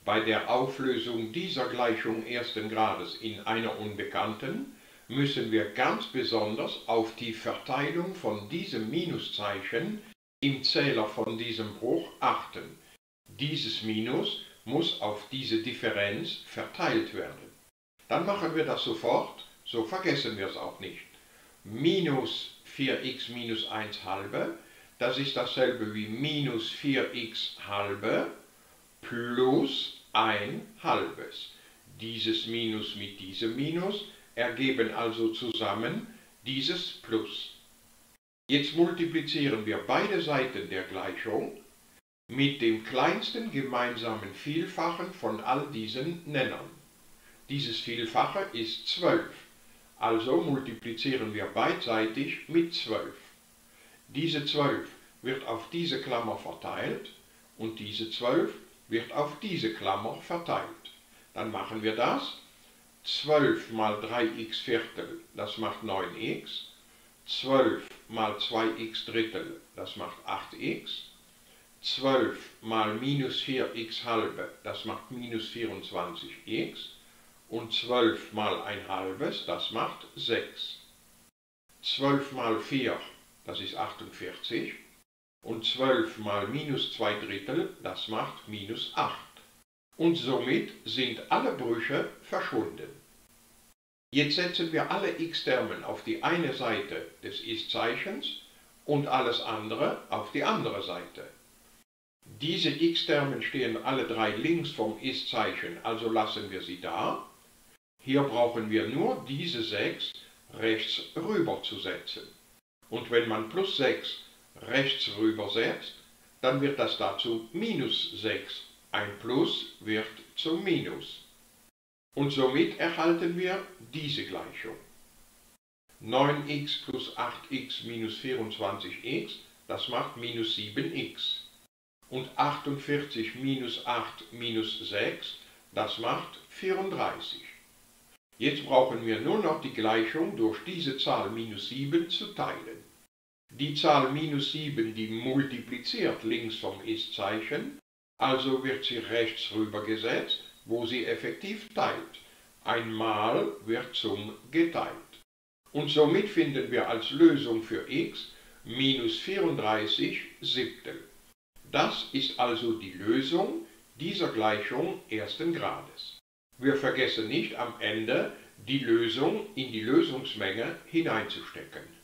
Bei der Auflösung dieser Gleichung ersten Grades in einer Unbekannten müssen wir ganz besonders auf die Verteilung von diesem Minuszeichen im Zähler von diesem Bruch achten. Dieses Minus muss auf diese Differenz verteilt werden. Dann machen wir das sofort, so vergessen wir es auch nicht. Minus 4x minus 1 halbe, das ist dasselbe wie minus 4x halbe plus 1 halbes. Dieses Minus mit diesem Minus ergeben also zusammen dieses Plus. Jetzt multiplizieren wir beide Seiten der Gleichung mit dem kleinsten gemeinsamen Vielfachen von all diesen Nennern. Dieses Vielfache ist 12, also multiplizieren wir beidseitig mit 12. Diese 12 wird auf diese Klammer verteilt und diese 12 wird auf diese Klammer verteilt. Dann machen wir das. 12 mal 3x Viertel, das macht 9x. 12 mal 2x Drittel, das macht 8x. 12 mal minus 4x halbe, das macht minus 24x. Und 12 mal ein halbes, das macht 6. 12 mal 4, das ist 48. Und 12 mal minus 2 Drittel, das macht minus 8. Und somit sind alle Brüche verschwunden. Jetzt setzen wir alle x-Termen auf die eine Seite des Ist-Zeichens und alles andere auf die andere Seite. Diese x-Termen stehen alle drei links vom Ist-Zeichen, also lassen wir sie da. Hier brauchen wir nur diese 6 rechts rüber zu setzen. Und wenn man plus 6 rechts rüber setzt, dann wird das dazu minus 6. Ein Plus wird zum Minus. Und somit erhalten wir diese Gleichung. 9x plus 8x minus 24x, das macht minus 7x. Und 48 minus 8 minus 6, das macht 34. Jetzt brauchen wir nur noch die Gleichung durch diese Zahl minus 7 zu teilen. Die Zahl minus 7, die multipliziert links vom Ist-Zeichen, also wird sie rechts rüber gesetzt, wo sie effektiv teilt. Ein Mal wird zum geteilt. Und somit finden wir als Lösung für x minus 34 Siebtel. Das ist also die Lösung dieser Gleichung ersten Grades. Wir vergessen nicht am Ende die Lösung in die Lösungsmenge hineinzustecken.